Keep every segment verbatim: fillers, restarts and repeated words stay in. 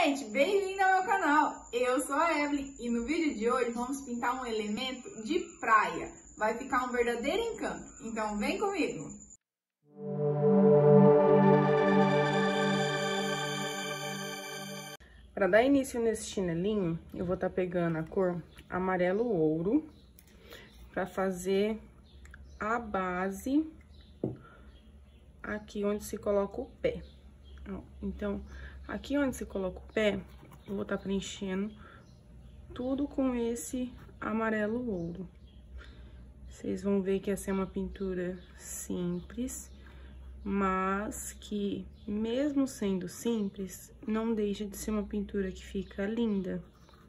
gente, bem-vindo ao meu canal. Eu sou a Evelyn e no vídeo de hoje vamos pintar um elemento de praia. Vai ficar um verdadeiro encanto, então vem comigo. Para dar início nesse chinelinho, eu vou estar pegando a cor amarelo ouro para fazer a base aqui onde se coloca o pé. Então, aqui onde se coloca o pé, eu vou estar preenchendo tudo com esse amarelo ouro. Vocês vão ver que essa é uma pintura simples, mas que, mesmo sendo simples, não deixa de ser uma pintura que fica linda.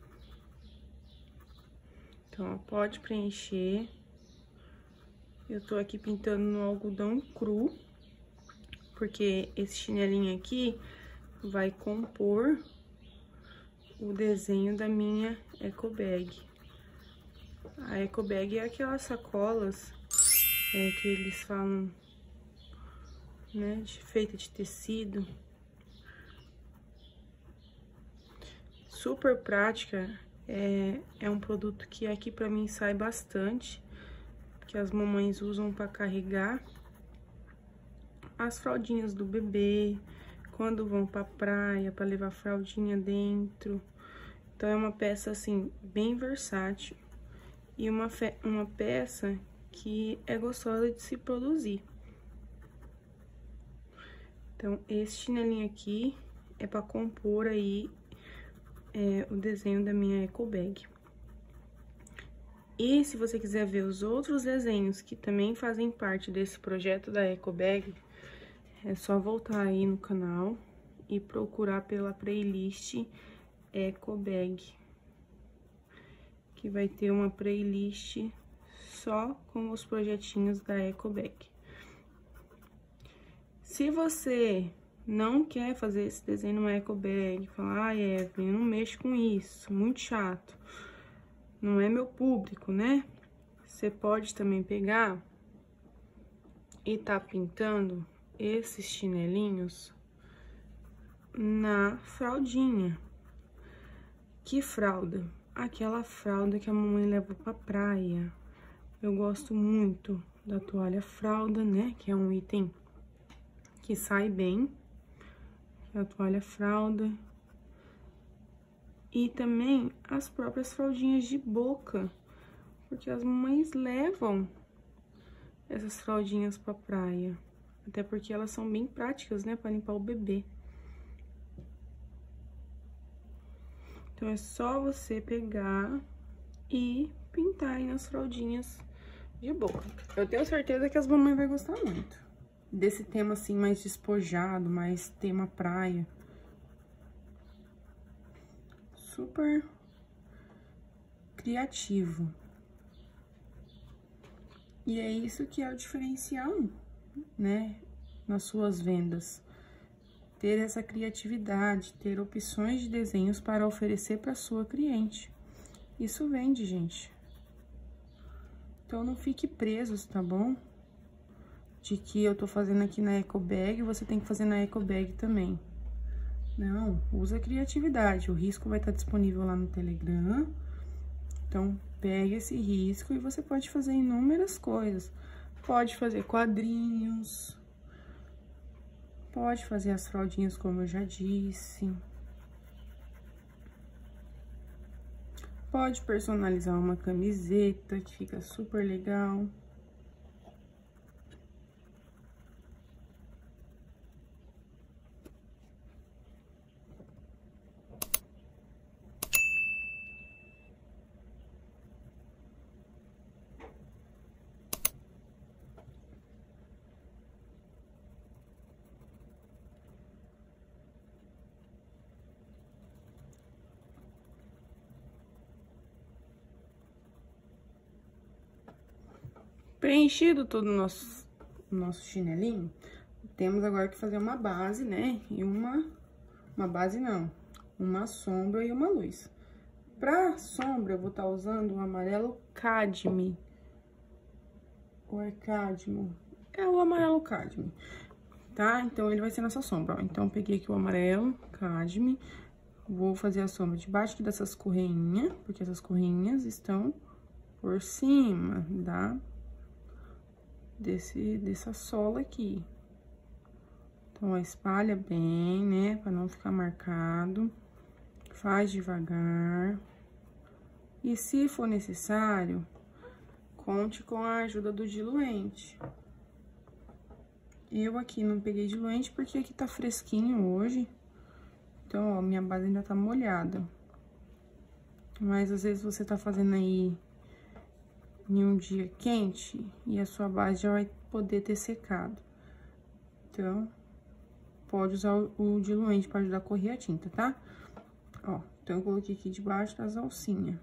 Então, ó, pode preencher. Eu tô aqui pintando no algodão cru, porque esse chinelinho aqui vai compor o desenho da minha eco bag. A eco bag é aquelas sacolas é, que eles falam, né, de, feita de tecido. Super prática, é, é um produto que aqui pra mim sai bastante, que as mamães usam pra carregar as fraldinhas do bebê, quando vão pra praia, pra levar fraldinha dentro. Então, é uma peça, assim, bem versátil e uma, fe uma peça que é gostosa de se produzir. Então, esse chinelinho aqui é pra compor aí é, o desenho da minha eco bag. E se você quiser ver os outros desenhos que também fazem parte desse projeto da eco bag, é só voltar aí no canal e procurar pela playlist eco bag, que vai ter uma playlist só com os projetinhos da eco bag. Se você não quer fazer esse desenho numa eco bag, falar, ah, Evelyn, eu não mexo com isso, muito chato, não é meu público, né? Você pode também pegar e tá pintando esses chinelinhos na fraldinha. Que fralda? Aquela fralda que a mamãe leva pra praia. Eu gosto muito da toalha fralda, né? Que é um item que sai bem. A toalha fralda. E também as próprias fraldinhas de boca. Porque as mamães levam essas fraldinhas pra praia. Até porque elas são bem práticas, né? Pra limpar o bebê. Então, é só você pegar e pintar aí nas fraldinhas de boca. Eu tenho certeza que as mamães vão gostar muito desse tema, assim, mais despojado, mais tema praia. Super criativo. E é isso que é o diferencial, né, nas suas vendas. Ter essa criatividade, ter opções de desenhos para oferecer para sua cliente. Isso vende, gente. Então, não fique presos, tá bom? De que eu tô fazendo aqui na eco bag, você tem que fazer na eco bag também. Não, usa criatividade. O risco vai estar disponível lá no Telegram. Então, pega esse risco e você pode fazer inúmeras coisas. Pode fazer quadrinhos. Pode fazer as fraldinhas, como eu já disse. Pode personalizar uma camiseta, que fica super legal. Preenchido todo o nosso, nosso chinelinho, temos agora que fazer uma base, né? E uma, uma base não, uma sombra e uma luz. Pra sombra, eu vou estar usando o amarelo cadme. Ou é cadmo? É o amarelo cadme, tá? Então, ele vai ser nossa sombra, ó. Então, eu peguei aqui o amarelo cadme, Vou fazer a sombra debaixo dessas correinhas, porque essas correinhas estão por cima da, desse, dessa sola aqui. Então, ó, espalha bem, né, pra não ficar marcado. Faz devagar. E se for necessário, conte com a ajuda do diluente. Eu aqui não peguei diluente porque aqui tá fresquinho hoje. Então, ó, minha base ainda tá molhada. Mas, às vezes, você tá fazendo aí em um dia quente e a sua base já vai poder ter secado. Então, pode usar o, o diluente para ajudar a correr a tinta, tá? Ó, então, eu coloquei aqui debaixo das alcinhas.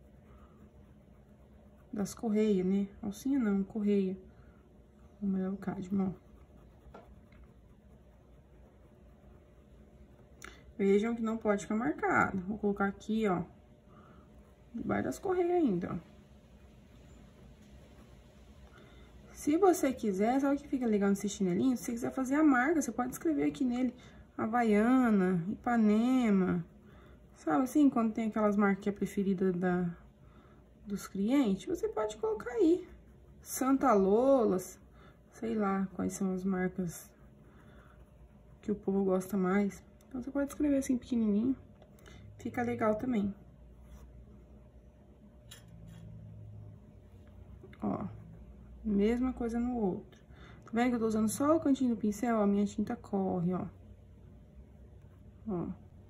Das correias, né? Alcinha não, correia. Como é o cádmio, ó. Vejam que não pode ficar marcado. Vou colocar aqui, ó, debaixo das correias ainda, ó. Se você quiser, sabe o que fica legal nesse chinelinho? Se você quiser fazer a marca, você pode escrever aqui nele Havaiana, Ipanema. Sabe assim, quando tem aquelas marcas que é preferida da, dos clientes, você pode colocar aí. Santa Lolas, sei lá quais são as marcas que o povo gosta mais. Então, você pode escrever assim, pequenininho. Fica legal também. Ó, mesma coisa no outro. Tá vendo que eu tô usando só o cantinho do pincel? A minha tinta corre, ó. Ó.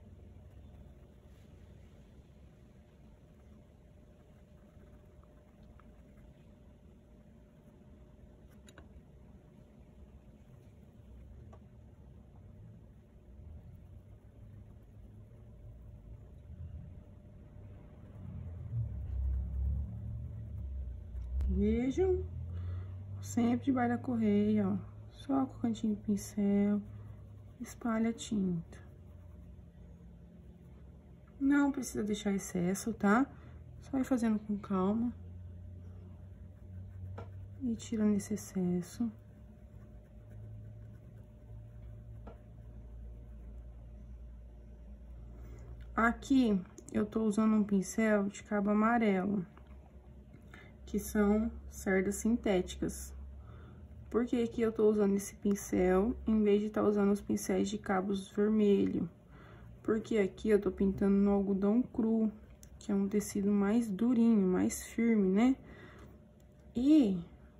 Vejam, sempre debaixo da correia, ó, só com o cantinho do pincel, espalha a tinta. Não precisa deixar excesso, tá? Só ir fazendo com calma. E tirando esse excesso. Aqui, eu tô usando um pincel de cabo amarelo, que são cerdas sintéticas. Por que que eu tô usando esse pincel, em vez de estar tá usando os pincéis de cabos vermelho? Porque aqui eu tô pintando no algodão cru, que é um tecido mais durinho, mais firme, né? E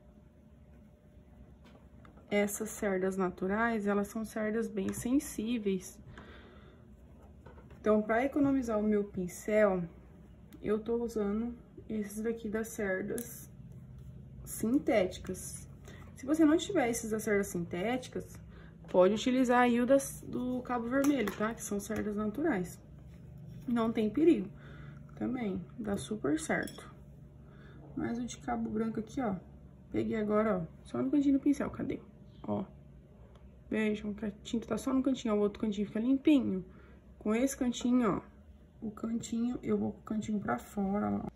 essas cerdas naturais, elas são cerdas bem sensíveis. Então, para economizar o meu pincel, eu tô usando esses daqui das cerdas sintéticas. Se você não tiver esses das cerdas sintéticas, pode utilizar aí o das, do cabo vermelho, tá? Que são cerdas naturais. Não tem perigo. Também dá super certo. Mas o de cabo branco aqui, ó, peguei agora, ó, só no cantinho do pincel. Cadê? Ó. Vejam que a tinta tá só no cantinho, ó, o outro cantinho fica limpinho. Com esse cantinho, ó, o cantinho, eu vou com o cantinho pra fora, ó.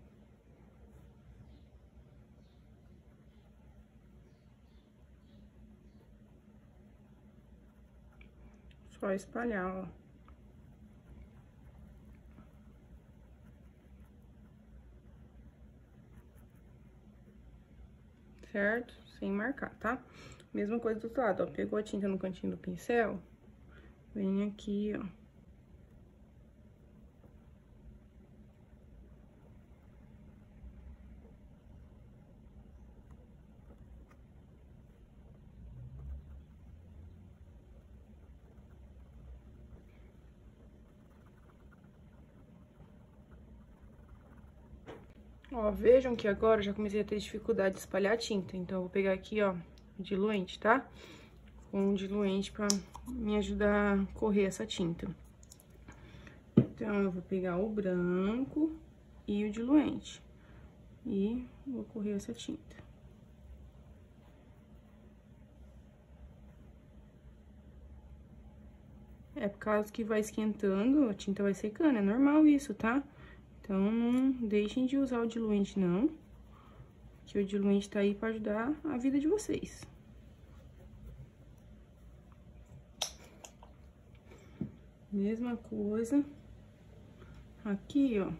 Só espalhar, ó. Certo? Sem marcar, tá? Mesma coisa do outro lado, ó. Pegou a tinta no cantinho do pincel, vem aqui, ó. Ó, vejam que agora eu já comecei a ter dificuldade de espalhar a tinta. Então, eu vou pegar aqui, ó, o diluente, tá? Um diluente pra me ajudar a correr essa tinta. Então, eu vou pegar o branco e o diluente. E vou correr essa tinta. É por causa que vai esquentando, a tinta vai secando, é normal isso, tá? Então, não deixem de usar o diluente, não. Que o diluente tá aí pra ajudar a vida de vocês. Mesma coisa aqui, ó.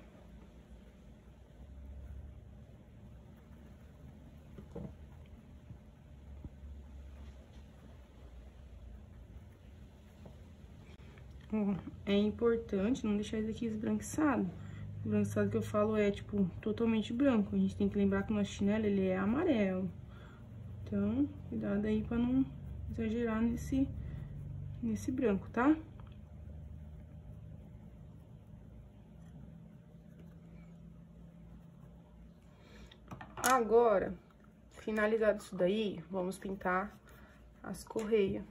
Ó, é importante não deixar isso aqui esbranquiçado. O esbranquiçado que eu falo é, tipo, totalmente branco. A gente tem que lembrar que o nosso chinelo, ele é amarelo. Então, cuidado aí pra não exagerar nesse, nesse branco, tá? Agora, finalizado isso daí, vamos pintar as correias.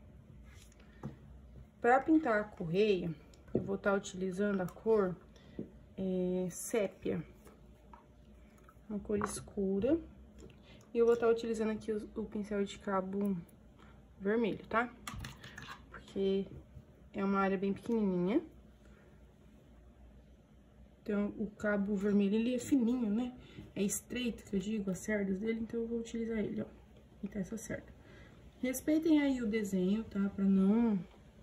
Para pintar a correia, eu vou estar utilizando a cor é, sépia, uma cor escura. E eu vou estar utilizando aqui o, o pincel de cabo vermelho, tá? Porque é uma área bem pequenininha. Então, o cabo vermelho, ele é fininho, né? É estreito, que eu digo, as cerdas dele, então eu vou utilizar ele, ó. Pintar essa cerda. Respeitem aí o desenho, tá? Pra não...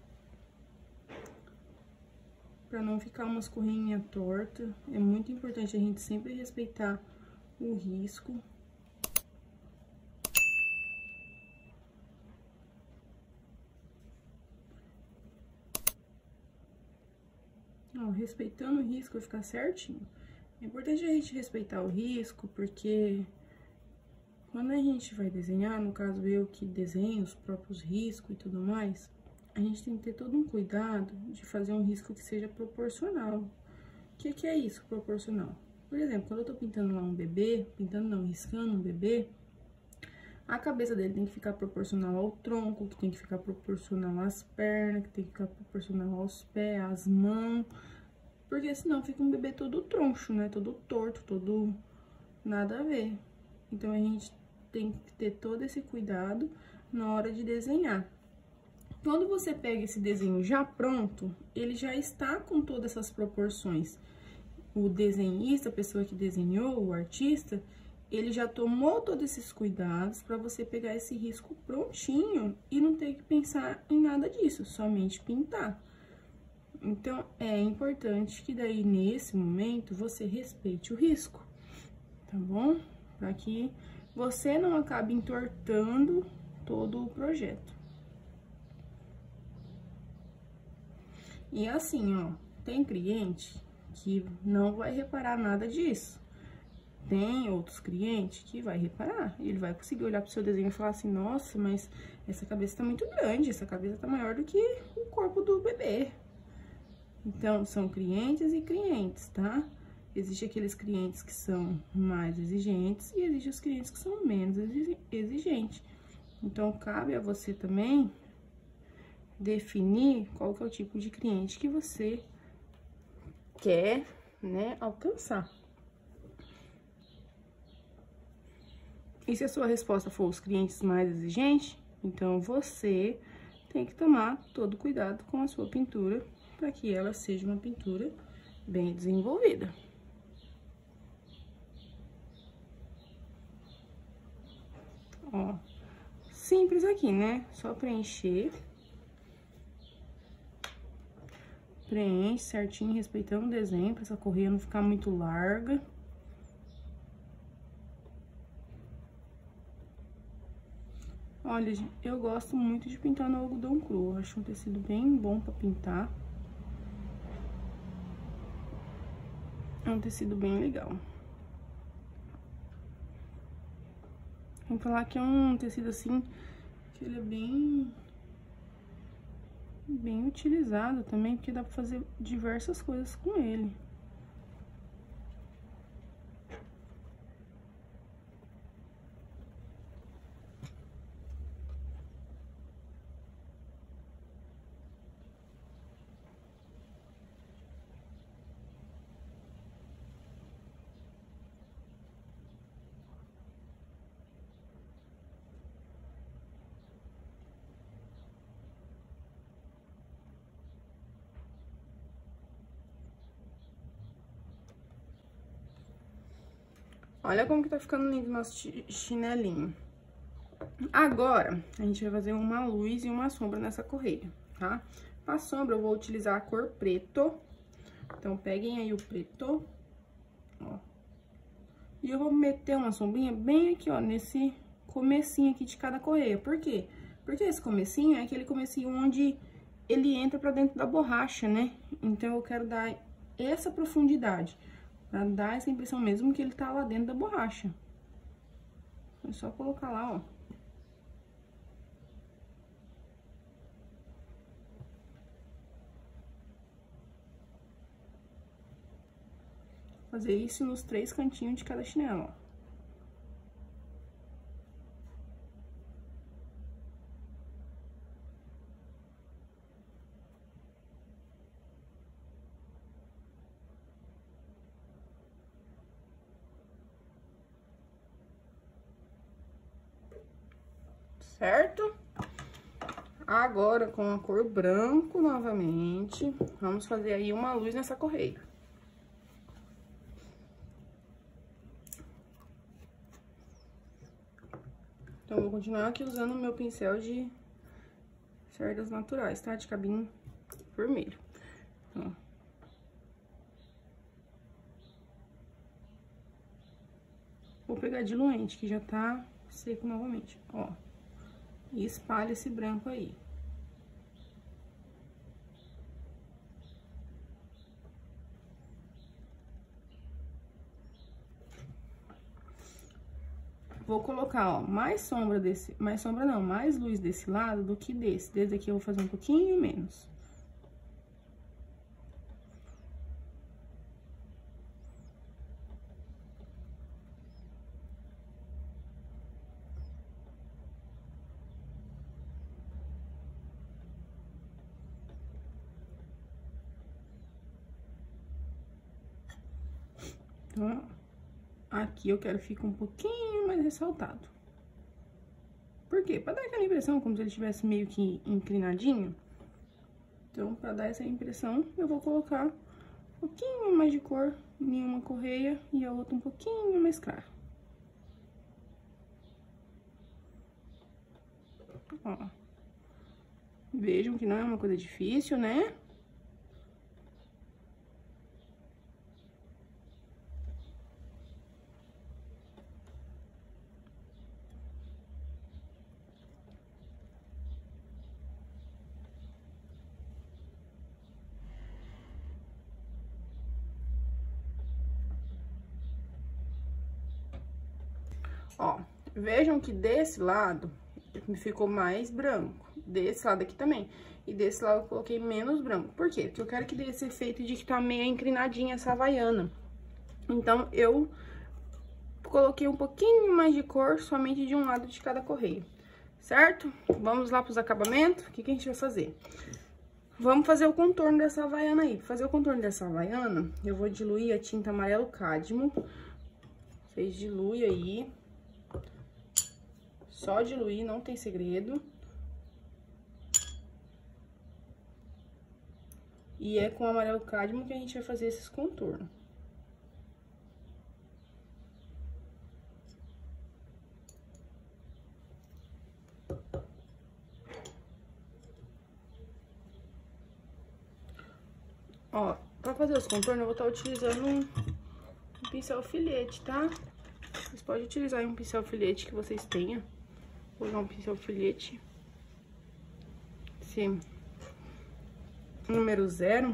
Pra não ficar umas correinhas tortas. É muito importante a gente sempre respeitar o risco. Ó, respeitando o risco vai ficar certinho. É importante a gente respeitar o risco, porque quando a gente vai desenhar, no caso eu que desenho os próprios riscos e tudo mais, a gente tem que ter todo um cuidado de fazer um risco que seja proporcional. O que que é isso, proporcional? Por exemplo, quando eu tô pintando lá um bebê, pintando não, riscando um bebê, a cabeça dele tem que ficar proporcional ao tronco, que tem que ficar proporcional às pernas, que tem que ficar proporcional aos pés, às mãos, porque senão fica um bebê todo troncho, né? Todo torto, todo nada a ver. Então, a gente tem que ter todo esse cuidado na hora de desenhar. Quando você pega esse desenho já pronto, ele já está com todas essas proporções. O desenhista, a pessoa que desenhou, o artista, ele já tomou todos esses cuidados para você pegar esse risco prontinho e não ter que pensar em nada disso, somente pintar. Então, é importante que daí, nesse momento, você respeite o risco, tá bom? Para que você não acabe entortando todo o projeto. E assim, ó, tem cliente que não vai reparar nada disso. Tem outros clientes que vai reparar. Ele vai conseguir olhar pro seu desenho e falar assim, nossa, mas essa cabeça tá muito grande, essa cabeça tá maior do que o corpo do bebê. Então, são clientes e clientes, tá? Existem aqueles clientes que são mais exigentes e existem os clientes que são menos exigentes. Então, cabe a você também definir qual que é o tipo de cliente que você quer, né, alcançar. E se a sua resposta for os clientes mais exigentes, então você tem que tomar todo cuidado com a sua pintura para que ela seja uma pintura bem desenvolvida. Ó, simples aqui, né? Só preencher. Preenche certinho, respeitando o desenho, pra essa correia não ficar muito larga. Olha, eu gosto muito de pintar no algodão cru. Eu acho um tecido bem bom pra pintar. É um tecido bem legal. Vou falar que é um tecido assim, que ele é bem... bem utilizado também, porque dá pra fazer diversas coisas com ele. Olha como que tá ficando lindo o nosso chinelinho. Agora, a gente vai fazer uma luz e uma sombra nessa correia, tá? A sombra eu vou utilizar a cor preto. Então, peguem aí o preto, ó. E eu vou meter uma sombrinha bem aqui, ó, nesse comecinho aqui de cada correia. Por quê? Porque esse comecinho é aquele comecinho onde ele entra pra dentro da borracha, né? Então, eu quero dar essa profundidade, pra dar essa impressão mesmo que ele tá lá dentro da borracha. É só colocar lá, ó. Fazer isso nos três cantinhos de cada chinelo, ó. Certo? Agora, com a cor branco novamente, vamos fazer aí uma luz nessa correia. Então, eu vou continuar aqui usando o meu pincel de cerdas naturais, tá? De cabinho vermelho. Ó. Vou pegar diluente, que já tá seco novamente, ó. E espalha esse branco aí. Vou colocar, ó, mais sombra desse... Mais sombra não, mais luz desse lado do que desse. Desde aqui eu vou fazer um pouquinho menos. Então, aqui eu quero que fique um pouquinho mais ressaltado. Por quê? Pra dar aquela impressão como se ele estivesse meio que inclinadinho. Então, pra dar essa impressão, eu vou colocar um pouquinho mais de cor em uma correia e a outra um pouquinho mais clara. Ó. Vejam que não é uma coisa difícil, né? Ó, vejam que desse lado ficou mais branco, desse lado aqui também. E desse lado eu coloquei menos branco. Por quê? Porque eu quero que dê esse efeito de que tá meio inclinadinha essa havaiana. Então, eu coloquei um pouquinho mais de cor somente de um lado de cada correio, certo? Vamos lá pros acabamentos. O que que a gente vai fazer? Vamos fazer o contorno dessa havaiana aí. Pra fazer o contorno dessa havaiana, eu vou diluir a tinta amarelo cádmio. Vocês diluem aí. Só diluir, não tem segredo. E é com o amarelo cádmio que a gente vai fazer esses contornos. Ó, pra fazer os contornos, eu vou estar utilizando um, um pincel filete, tá? Vocês podem utilizar um pincel filete que vocês tenham. Vou usar um pincel filete. Esse número zero.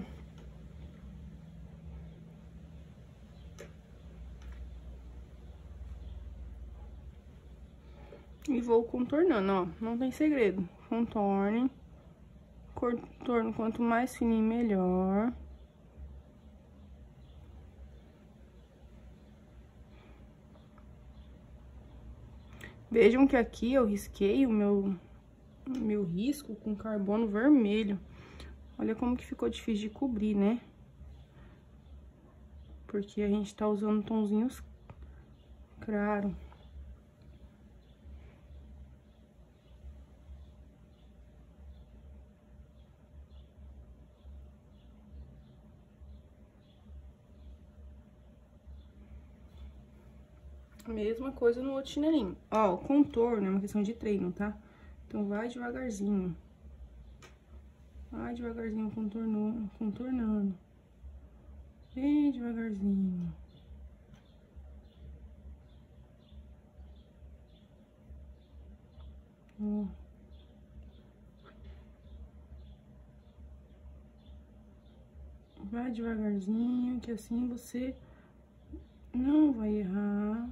E vou contornando, ó. Não tem segredo. Contorne. Contorno quanto mais fininho, melhor. Vejam que aqui eu risquei o meu, meu risco com carbono vermelho. Olha como que ficou difícil de cobrir, né? Porque a gente tá usando tonzinhos claros. Mesma coisa no outro chinelinho. Ó, o contorno é uma questão de treino, tá? Então, vai devagarzinho. Vai devagarzinho contornando, contornando. Bem devagarzinho. Ó. Vai devagarzinho, que assim você não vai errar.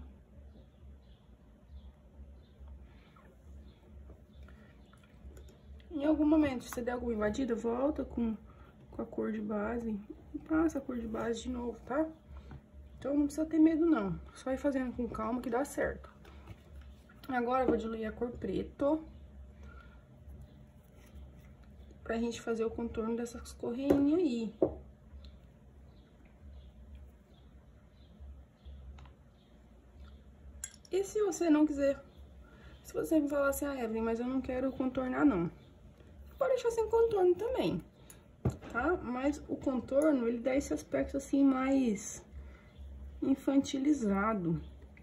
Em algum momento, se você der alguma invadida, volta com, com a cor de base e passa a cor de base de novo, tá? Então, não precisa ter medo, não. Só ir fazendo com calma que dá certo. Agora, eu vou diluir a cor preto. Pra gente fazer o contorno dessas correinhas aí. E se você não quiser... Se você me falar assim, ah, Evelyn, mas eu não quero contornar, não. Pode deixar sem contorno também, tá? Mas o contorno, ele dá esse aspecto assim mais infantilizado.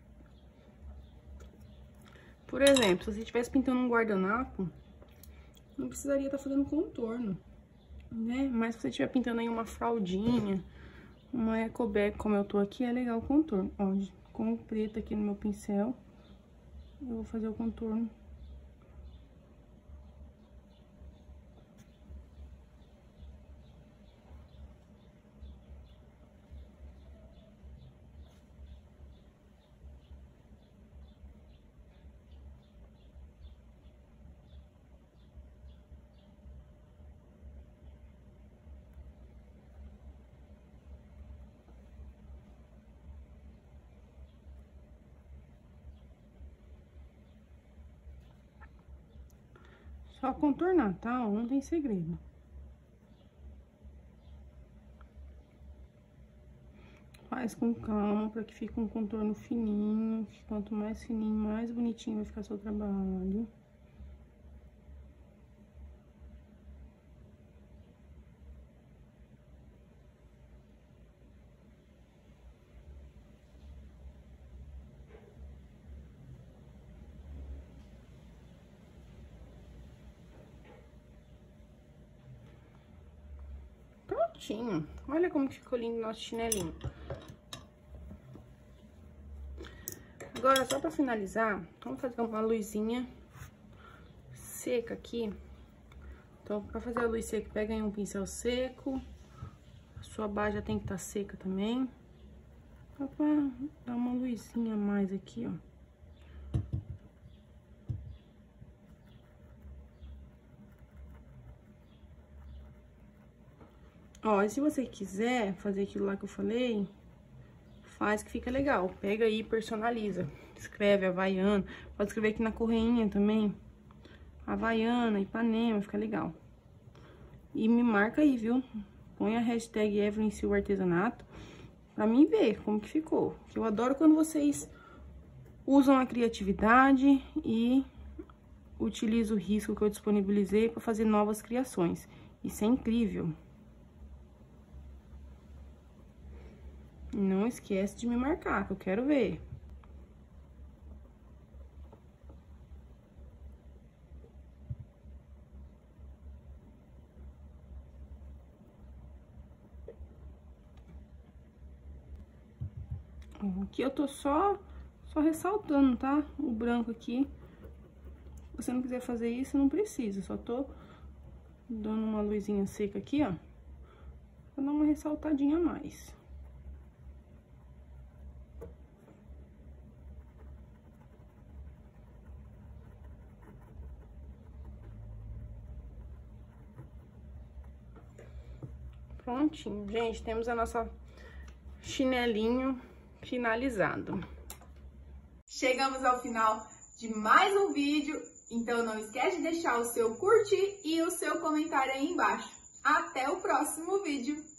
Por exemplo, se você estivesse pintando um guardanapo, não precisaria estar fazendo contorno, né? Mas se você estiver pintando aí uma fraldinha, uma ecobag, como eu tô aqui, é legal o contorno. Ó, com o preto aqui no meu pincel, eu vou fazer o contorno. Só contornar, tá? Não tem segredo. Faz com calma, pra que fique um contorno fininho. Que quanto mais fininho, mais bonitinho vai ficar seu trabalho. Prontinho. Olha como que ficou lindo o nosso chinelinho. Agora, só pra finalizar, vamos fazer uma luzinha seca aqui. Então, pra fazer a luz seca, pega aí um pincel seco. A sua base já tem que estar seca também. Só pra dar uma luzinha a mais aqui, ó. Ó, e se você quiser fazer aquilo lá que eu falei, faz que fica legal. Pega aí e personaliza. Escreve Havaiana. Pode escrever aqui na correinha também. Havaiana, Ipanema, fica legal. E me marca aí, viu? Põe a hashtag Evelyn Silva Artesanato pra mim ver como que ficou. Que eu adoro quando vocês usam a criatividade e utilizam o risco que eu disponibilizei pra fazer novas criações. Isso é incrível. Não esquece de me marcar, que eu quero ver. Aqui eu tô só, só ressaltando, tá? O branco aqui. Se você não quiser fazer isso, não precisa. Só tô dando uma luzinha seca aqui, ó. Pra dar uma ressaltadinha a mais. Prontinho, gente, temos a nossa chinelinho finalizado. Chegamos ao final de mais um vídeo, então não esquece de deixar o seu curtir e o seu comentário aí embaixo. Até o próximo vídeo!